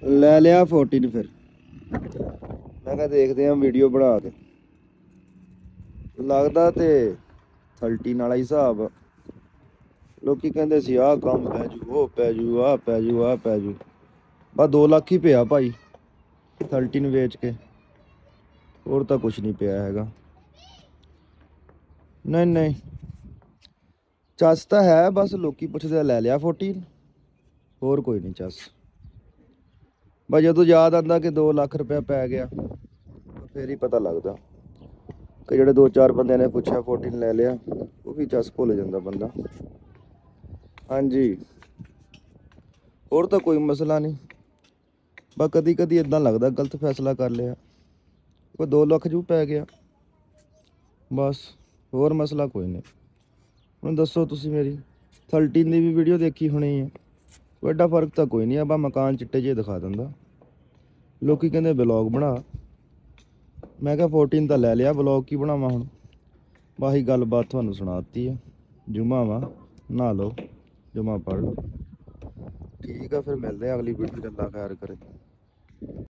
ਲੈ ਲਿਆ 14 ਫਿਰ। ਮੈਂ ਕਿਹਾ ਦੇਖਦੇ ਆ ਵੀਡੀਓ ਬਣਾ ਕੇ। ਲੱਗਦਾ ਤੇ 13 ਵਾਲਾ ਹੀ ਹਿਸਾਬ। ਲੋਕੀ ਕਹਿੰਦੇ ਸੀ ਆਹ ਕੰਮ ਪੈ ਜੂ, ਉਹ ਪੈ ਜੂ, ਆਹ ਪੈ ਜੂ, ਆਹ ਪੈ ਜੂ। ਬਸ 2 ਲੱਖ ਹੀ ਪਿਆ ਭਾਈ 13 ਵੇਚ ਕੇ, ਹੋਰ ਤਾਂ ਕੁਛ ਨਹੀਂ ਪਿਆ ਹੈਗਾ। ਨਹੀਂ ਨਹੀਂ, ਚੱਸ ਤਾਂ ਹੈ, ਬਸ ਲੋਕੀ ਪੁੱਛਦੇ ਲੈ ਲਿਆ 14, ਹੋਰ ਕੋਈ ਨਹੀਂ ਚੱਸ। ਬਸ ਜਦੋਂ ਯਾਦ ਆਉਂਦਾ ਕਿ 2 ਲੱਖ ਰੁਪਇਆ ਪੈ ਗਿਆ ਫਿਰ ਹੀ ਪਤਾ ਲੱਗਦਾ। ਕਿ ਜਿਹੜੇ 2-4 ਬੰਦਿਆਂ ਨੇ ਪੁੱਛਿਆ 14 ਲੈ ਲਿਆ, ਉਹ ਵੀ ਚੱਸ ਭੁੱਲ ਜਾਂਦਾ ਬੰਦਾ। ਹਾਂਜੀ, ਹੋਰ ਤਾਂ ਕੋਈ ਮਸਲਾ ਨਹੀਂ। ਬਸ ਕਦੀ ਕਦੀ ਇਦਾਂ ਲੱਗਦਾ ਗਲਤ ਫੈਸਲਾ ਕਰ ਲਿਆ, ਕੋਈ 2 ਲੱਖ ਜੂ ਪੈ ਗਿਆ ਬਸ, ਹੋਰ ਮਸਲਾ ਕੋਈ ਨਹੀਂ। ਹੁਣ ਦੱਸੋ ਤੁਸੀਂ, ਮੇਰੀ 13 ਦੀ ਵੀ ਵੀਡੀਓ ਦੇਖੀ ਹੋਣੀ ਹੈ, ਵੱਡਾ ਫਰਕ ਤਾਂ ਕੋਈ ਨਹੀਂ ਆ। ਬਸ ਮਕਾਨ ਚਿੱਟੇ ਜਿਹੇ ਦਿਖਾ ਦਿੰਦਾ। ਲੋਕੀ ਕਹਿੰਦੇ ਵਲੌਗ ਬਣਾ, ਮੈਂ ਕਿਹਾ 14 ਤਾਂ ਲੈ ਲਿਆ, ਵਲੌਗ ਕੀ ਬਣਾਵਾਂ ਹੁਣ। ਬਾਹੀ ਗੱਲਬਾਤ ਤੁਹਾਨੂੰ ਸੁਣਾ ਦਿੱਤੀ ਹੈ। ਜੁਮਾ ਵਾ, ਨਹਾ ਲਓ, ਜੁਮਾ ਪੜ੍ਹ ਲਓ। ਠੀਕ ਆ, ਫਿਰ ਮਿਲਦੇ ਆ ਅਗਲੀ ਵੀਡੀਓ 'ਚ। ਅੱਲਾ ਖੈਰ ਕਰੇ।